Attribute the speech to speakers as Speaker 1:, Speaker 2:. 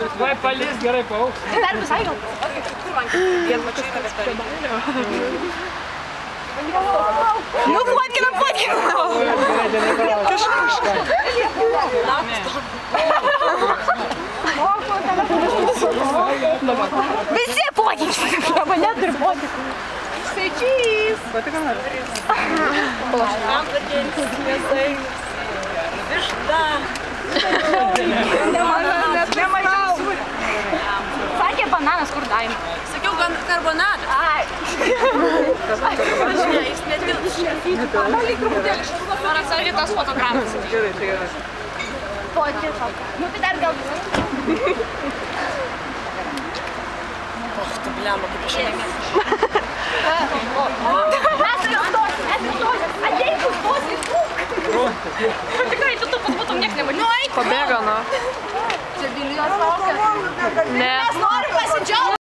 Speaker 1: Vai palys gerai paaugs.
Speaker 2: Dar visai gal. Kur man vien mačiau, kad nu, plotkinam. Visi plotkinam. Mane turi plotkinam. Svečiais.
Speaker 3: Patikam ar?
Speaker 2: Višta. Nemačiau. Sakė bananas, kur daina? Sakiau karbonadas. Ai. Jis netilps. Lyg truputėlį šarūnas. Noras ar rytos fotografas.
Speaker 3: Gerai, tai gerai.
Speaker 2: Nu tai dar gal...
Speaker 4: Och, tu blemba, kaip išėjame.
Speaker 2: Mes ir stosim. Ateik, tu stosim. Tikrai, tu pas būtum nieks nevažiuoji. Nu, eik.
Speaker 3: Pabėga, nu.
Speaker 2: Čia Vilijos laukia.
Speaker 3: Ne.
Speaker 2: Mes norim pasidžiaugti.